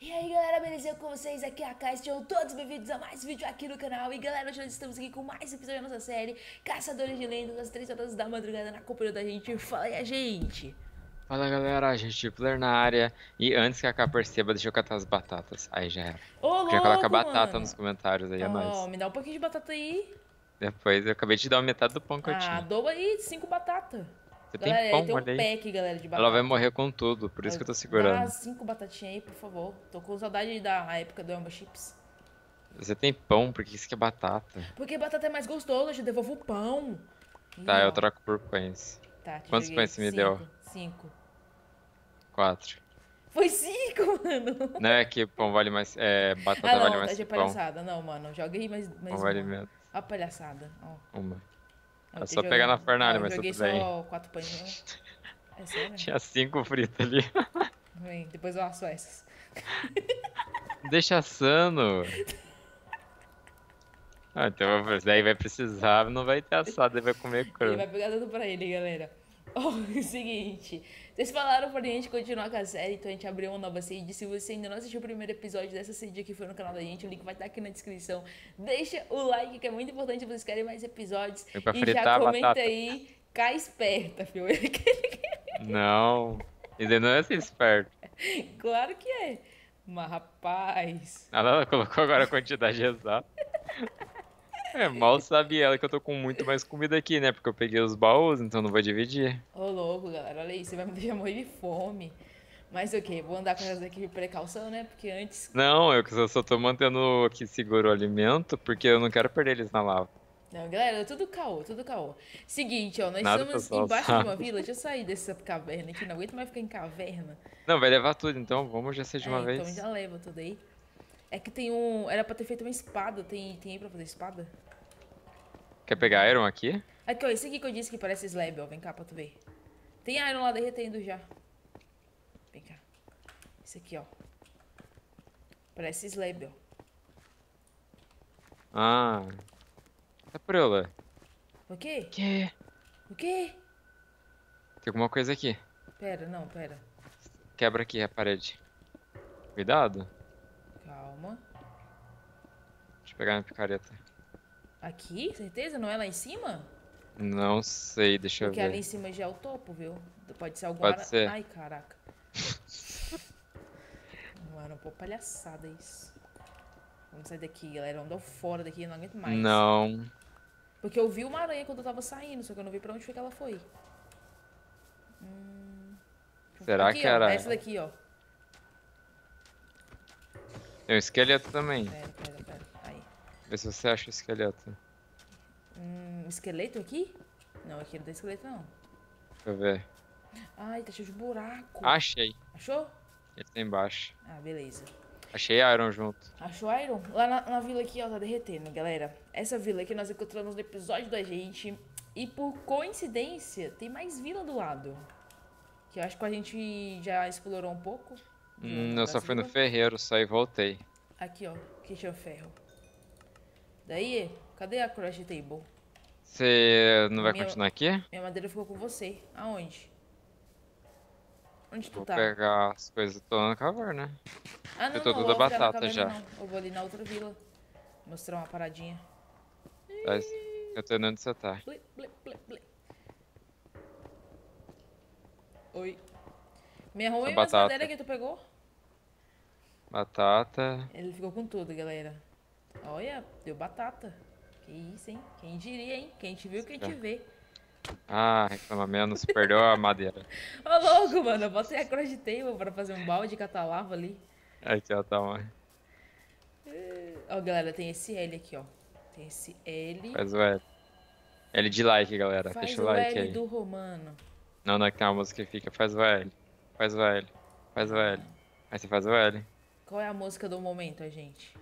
E aí galera, beleza com vocês? Aqui é a Kai, sejam todos bem-vindos a mais um vídeo aqui no canal. E galera, hoje nós estamos aqui com mais um episódio da nossa série Caçadores de Lendas, às 3 horas da madrugada na companhia da gente. Fala aí, a gente! Fala galera, gente Player na área. E antes que a K perceba, deixa eu catar as batatas. Aí já era. Ô Já coloca louco, batata nos mano! comentários aí, é Ó, nóis. me dá um pouquinho de batata aí. Depois eu acabei de dar metade do pão que eu Ah, tinha. doba aí, 5 batatas. Você tem Galera, ele pão, tem um olha aí. pack, galera, de Ela vai batata. morrer com tudo, por isso que eu tô Dá segurando. 5 batatinhas aí, por favor. Tô com saudade da época do Amba Chips. Você tem pão, por que isso que é batata? Porque batata é mais gostoso, eu te devolvo o pão. Tá, Ih, eu ó. troco por pães. Tá, te Quantos joguei pães você me deu? 5. 5. 4. Foi 5, mano. Não é que pão vale mais. É, Ah, batata vale não, tá mais de que pão. palhaçada. Não, mano. Joguei Pão mais vale uma. menos. Ó a palhaçada. Ó. Uma. Eu É te só pegar joguei. na Ó, fornalha, eu mas joguei tudo bem. só 4 pães mesmo. É sério? Tinha 5 fritos ali. Vem, depois eu asso essas. Deixa assando. Ah, então daí vai precisar, não vai ter assado, ele vai comer Ele cru. vai pegar tudo pra ele, galera. Ó, é o seguinte. Vocês falaram pra gente continuar com a série, então a gente abriu uma nova seed. Se você ainda não assistiu o primeiro episódio dessa seed que foi no canal da gente, o link vai estar aqui na descrição. Deixa o like, que é muito importante se vocês querem mais episódios. Foi pra E já fritar a comenta batata. aí, cai esperta, filho. Não, ele não é ser esperto. Claro que é. Mas, rapaz. Ela colocou agora a quantidade exata. É, mal sabe ela que eu tô com muito mais comida aqui, né? Porque eu peguei os baús, então não vou dividir. Ô, louco, galera. Olha aí, você vai me deixar morrer de fome. Mas ok, vou andar com essas aqui de precaução, né? Porque antes. Não, eu só tô mantendo aqui seguro o alimento porque eu não quero perder eles na lava. Não, galera, tudo caô, tudo caô. Seguinte, ó, nós Nada estamos pessoal, embaixo de uma sabe? vila. Deixa eu sair dessa caverna aqui, não aguento mais ficar em caverna. Não, vai levar tudo, então vamos já ser de É, uma então vez. já leva tudo aí. É que tem um. Era pra ter feito uma espada. Tem aí pra fazer espada? Quer pegar Iron aqui? Aqui, ó, esse aqui que eu disse que parece slab, ó. Vem cá pra tu ver. Tem iron lá derretendo já. Vem cá. Esse aqui, ó. Parece slab, ó. Ah, tá por eu ler. O quê? Que? O quê? Tem alguma coisa aqui. Pera, não, pera. Quebra aqui a parede. Cuidado. Calma. Deixa eu pegar minha picareta. Aqui? Certeza? Não é lá em cima? Não sei, deixa eu Porque ali em ver. cima já é o topo, viu? Pode ser algum Pode ara... ser. Ai, caraca. Mano, pô, palhaçada isso. Vamos sair daqui, galera. Vamos dar fora daqui, eu não aguento mais. Não. Porque eu vi uma aranha quando eu tava saindo, só que eu não vi pra onde foi que ela foi. Será Aqui, que ó. era Essa ela? daqui, ó. Tem um esqueleto também. Pera. Aí. Vê se você acha o esqueleto. Um esqueleto aqui? Não, aqui não tem esqueleto, não. Deixa eu ver. Ai, tá cheio de buraco. Achei. Achou? Ele tá embaixo. Ah, beleza. Achei Iron junto. Achou Iron? Lá na vila aqui, ó, tá derretendo, galera. Essa vila aqui nós encontramos no episódio da gente. E por coincidência, tem mais vila do lado. Que eu acho que a gente já explorou um pouco. Eu só Das fui no vilas. ferreiro, só e voltei. Aqui, ó, que tinha ferro. Daí, cadê a crash table? Você não vai Minha, continuar aqui? minha madeira ficou com você. Aonde? Onde tu Vou tá? pegar as coisas. Tô na caverna. Ah, Eu não, tô não, eu toda vou ficar na batata caverna, já. não. Eu vou ali na outra vila. Mostrar uma paradinha. Mas eu tô indo onde você tá. Bli, bli, bli, bli. Oi. Me arruma Só aí umas batata. madeiras que tu pegou. Batata. Ele ficou com tudo, galera. Olha, deu batata. Que isso, hein? Quem diria, hein? Quem te viu, quem te vê. Ah, reclama menos. Perdeu a madeira. Ô, louco, mano. Eu botei a cross table pra fazer um balde e catar lava ali. Aqui, ó, tá uma. Ó, galera, tem esse L aqui, ó. Tem esse L. Faz o L. L de like, galera. Faz Deixa o o like L aí. do romano. Não, não é que tem uma música que fica. Faz o L. Faz o L. Faz o L. Aí você faz o L. Qual é a música do momento, a gente?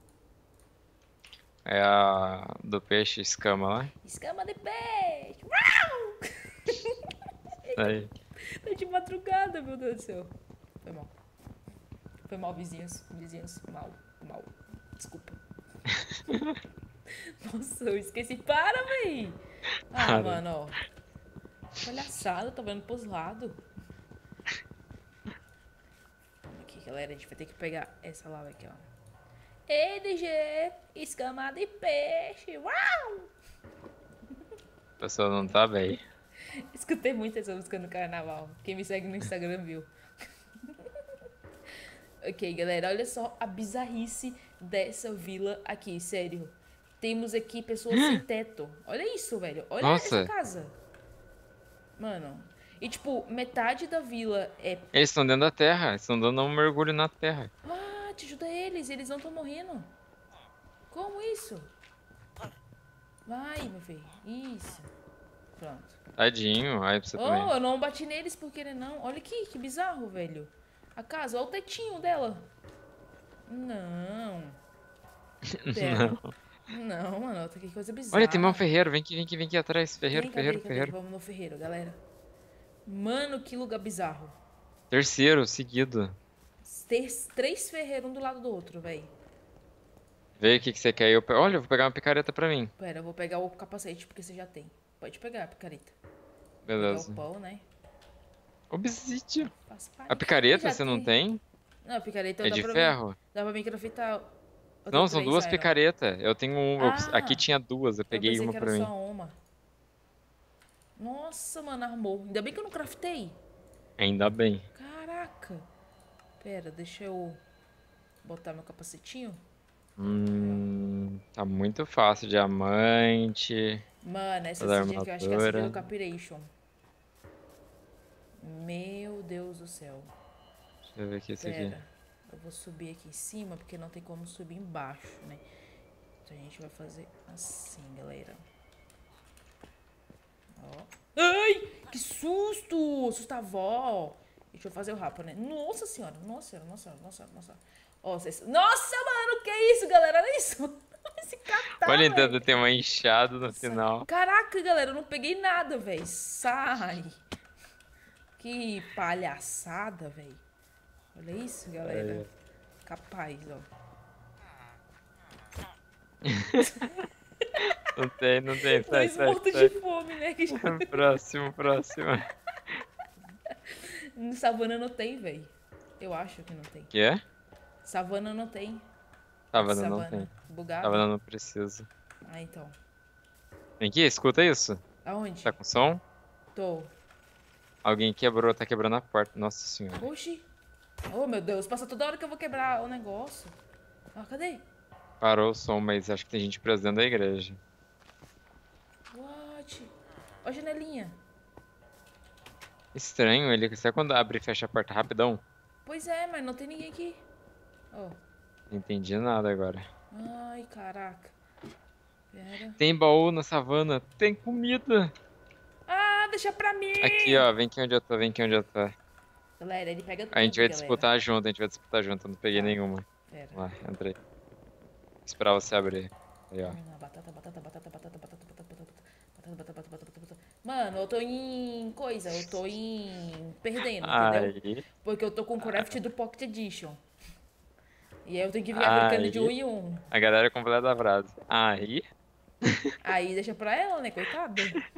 É a do peixe escama lá. Escama de peixe! Uau! Aí. Tá de madrugada, meu Deus do céu. Foi mal. Foi mal, vizinhos. Vizinhos, mal. Desculpa. Nossa, eu esqueci. Para, véi! Ah, Para. mano, ó. Palhaçada, tá vendo pros lados. Vamos aqui, galera, a gente vai ter que pegar essa lava aqui, ó. EDG, escama de peixe, uau! A pessoa não tá bem. Escutei muito essa música no carnaval. Quem me segue no Instagram viu. Ok, galera, olha só a bizarrice dessa vila aqui, sério. Temos aqui pessoas sem teto. Olha isso, velho. Olha essa Nossa, casa. Mano. E, tipo, metade da vila é... eles estão dentro da terra. Eles estão dando um mergulho na terra. Ah, te ajuda eles não estão morrendo. Como isso? Vai, meu filho. Isso. Pronto. Tadinho. Aí pra você também. Oh, eu não bati neles por querer, não. Olha aqui, que bizarro, velho. A casa, olha o tetinho dela. Não. Pera. Não, mano, que coisa bizarra. Olha, tem mais um ferreiro. Vem aqui atrás. Ferreiro, Cadê? ferreiro, ferreiro. Vamos no ferreiro, galera. Mano, que lugar bizarro. Terceiro, seguido. Ter 3 ferreiros um do lado do outro, velho. Vê o que você quer. Olha, eu vou pegar uma picareta pra mim. Pera, eu vou pegar o capacete porque você já tem. Pode pegar a picareta. Beleza. Pegar o pão, né? Obsidian. Faço A parte. picareta Já você não tem? Não, a picareta É dá de pra ferro? mim. Dá pra mim craftar. Eu Não, tenho são 3 duas iron. picaretas. Eu tenho um. Aqui Ah, tinha duas, eu eu peguei pensei uma que era pra mim. só uma. Nossa, mano, armou. Ainda bem que eu não craftei. Ainda bem. Caraca. Pera, deixa eu botar meu capacetinho. Tá muito fácil. Diamante. Mano, essa Toda seed aqui, eu acho que é a seed armadura. do Capiration. Meu Deus do céu. Deixa eu ver aqui esse aqui. Pera, eu vou subir aqui em cima, porque não tem como subir embaixo, né? Então a gente vai fazer assim, galera. Ó. Ai, que susto! Susto a avó. Deixa eu fazer o rapa, né? Nossa senhora, nossa senhora, nossa senhora, nossa senhora, nossa senhora. Ó, vocês... Nossa, mano, que isso, galera? Olha isso. Esse catar, Olha, velho. ainda tem uma enxada no final. Caraca, galera, eu não peguei nada, velho. Sai. Que palhaçada, velho. Olha isso, galera. Capaz, ó. Não tem. Sai, Dois sai, mortos sai. de fome, né? Próximo. Savana não tem, velho. Eu acho que não tem. Que é? Savana não tem. Savana não tem. Bugado? Savana não precisa. Ah, então. Vem aqui, escuta isso. Aonde? Tá com som? Tô. Alguém tá quebrando a porta. Nossa senhora. Oxi. Oh, meu Deus. Passa toda hora que eu vou quebrar o negócio. Ah, cadê? Parou o som, mas acho que tem gente presa dentro da igreja. What? Ó a janelinha. Estranho, ele sabe quando abre e fecha a porta rapidão? Pois é, mas não tem ninguém aqui. Ó. Não entendi nada agora. Ai, caraca. Pera. Tem baú na savana, tem comida. Ah, deixa pra mim. Aqui, ó, vem aqui onde eu tô. Galera, ele pega tudo, A gente vai galera. disputar junto, eu não peguei Tá. nenhuma. Pera. Lá, entrei. Vou esperar você abrir. Aí, ó. Batata. Mano, eu tô em coisa, eu tô em perdendo, entendeu? Aí, Porque eu tô com o craft do Pocket Edition. E aí eu tenho que ficar brincando de um aí, em um. a galera completa a frase. Aí, Aí deixa pra ela, né, coitada.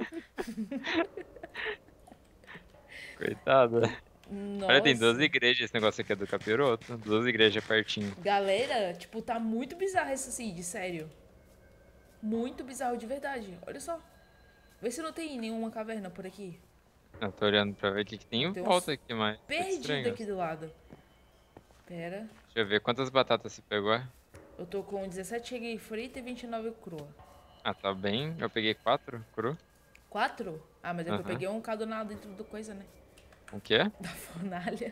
coitada. Olha, tem 12 Nossa. igrejas, esse negócio aqui é do capiroto. 12 igrejas pertinho. Galera, tipo, tá muito bizarro essa seed, sério. Muito bizarro de verdade. Olha só. Vê se não tem nenhuma caverna por aqui. Eu tô olhando pra ver o que tem em Tem uns volta aqui, mas. Perdido Estranho. aqui do lado. Pera. Deixa eu ver quantas batatas você pegou. Eu tô com 17 cheguei frita e 29 crua. Ah, tá bem. Eu peguei 4 cru. 4? Ah, mas é que eu Aham. peguei um cadonado dentro do coisa, né? O quê? Da fornalha.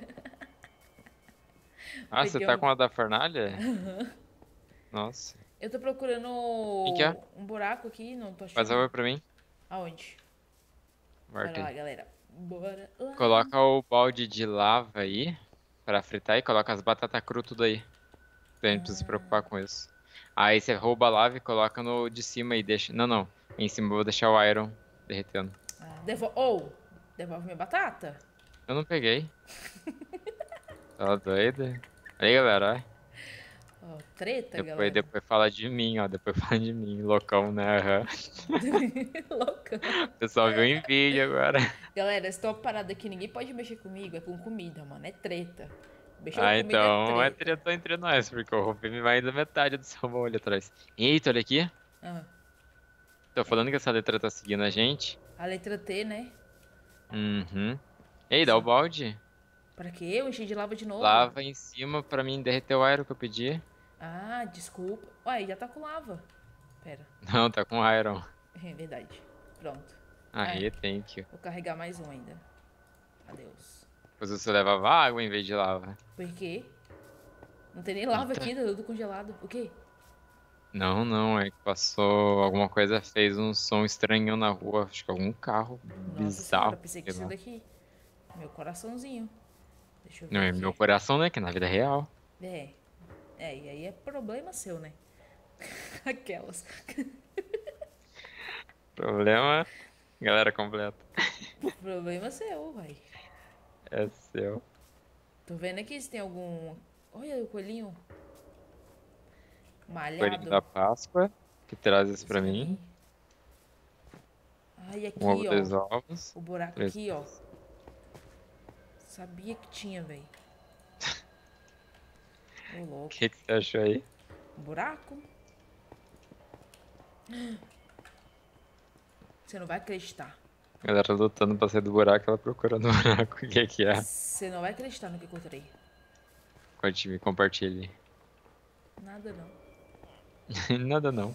Ah, você Peguei tá um- com a da fornalha? Nossa. Eu tô procurando Que é? um buraco aqui, não tô achando. Faz favor pra mim. Aonde? Marca Bora lá, aí. galera. Bora lá. Coloca o balde de lava aí pra fritar e coloca as batatas cru tudo aí. A gente precisa se preocupar com isso. Aí você rouba a lava e coloca no de cima e deixa. Não. Em cima eu vou deixar o iron derretendo. Devolve minha batata? Eu não peguei. Tá doida? Aí, galera, ó. Ó, treta, Depois, galera. depois fala de mim, ó. Depois fala de mim, loucão, né? Aham. Louca. O pessoal viu em vídeo agora. Galera, se tô parada aqui, ninguém pode mexer comigo. É com comida, mano. É treta. Mexeu Ah, comigo é então é treta. treta entre nós, porque eu roubei mais da metade do seu baú ali atrás. Eita, olha aqui. Ah, Tô falando que essa letra tá seguindo a gente. a letra T, né? Uhum. Ei, dá o Sim. balde. Pra quê? Eu enchi de lava de novo. Lava em cima pra mim derreter o iron que eu pedi. Ah, desculpa. Ué, já tá com lava. Pera. Não, tá com iron. É verdade. Pronto. É, Aí, thank you. vou carregar mais um ainda. Adeus. Pois você levava água em vez de lava. Por quê? Não tem nem lava Eita. aqui, tá tudo congelado. O quê? Não, não, é que passou alguma coisa, fez um som estranho na rua. Acho que algum carro Nossa senhora, bizarro, pensei que sei isso lá. daqui. Meu coraçãozinho. Deixa eu Não, ver é meu aqui. coração, né? Que é na vida real. É. É, e aí é problema seu, né? Aquelas. Problema, galera completa. Problema seu, vai. É seu. Tô vendo aqui se tem algum. Olha o coelhinho Coelhinho malhado. da Páscoa, que traz isso pra mim. Coisinha. Ai, Um ovo, aqui, ó. dois ovos. O buraco Três aqui, ó. coisas. Sabia que tinha, velho. Ô, O louco. que que você achou aí? Um buraco? Você não vai acreditar. A galera lutando pra sair do buraco, ela procurando o buraco. O que que é? Você não vai acreditar no que eu encontrei. Conte, me compartilhe. Nada não. Nada não.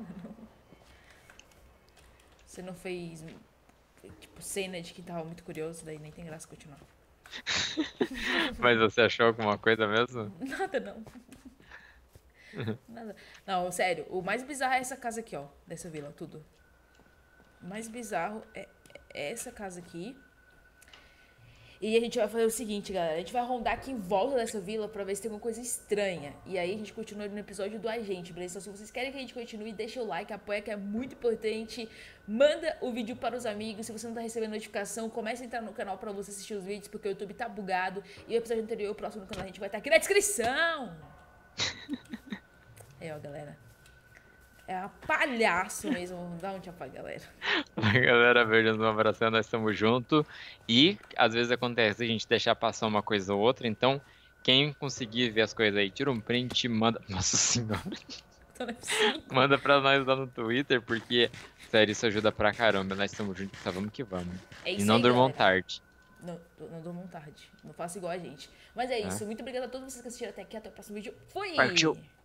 Você não fez, tipo, cena de quem tava muito curioso, daí nem tem graça continuar. Mas você achou alguma coisa mesmo? Nada não. Nada. Não, sério, o mais bizarro é essa casa aqui, ó. Dessa vila, tudo. O mais bizarro é essa casa aqui. E a gente vai fazer o seguinte, galera. A gente vai rondar aqui em volta dessa vila pra ver se tem alguma coisa estranha. E aí a gente continua no episódio do agente, beleza? Então se vocês querem que a gente continue, deixa o like, apoia que é muito importante. Manda o vídeo para os amigos. Se você não tá recebendo notificação, comece a entrar no canal pra você assistir os vídeos, porque o YouTube tá bugado. E o episódio anterior, o próximo do canal, a gente vai estar aqui na descrição. É, ó, galera. É a palhaço mesmo. Dá um tchau pra galera. A galera verde nos abraçando, nós estamos junto. E às vezes acontece a gente deixar passar uma coisa ou outra, então quem conseguir ver as coisas aí, tira um print e manda. Nossa senhora. Tô no F5. Manda pra nós lá no Twitter, porque, sério, isso ajuda pra caramba. Nós estamos juntos, tá? Vamos que vamos. É E isso não aí, durmam galera. tarde, Não durmam tarde. Não faça igual a gente. Mas é tá? isso. Muito obrigada a todos vocês que assistiram até aqui. Até o próximo vídeo. Fui! Partiu!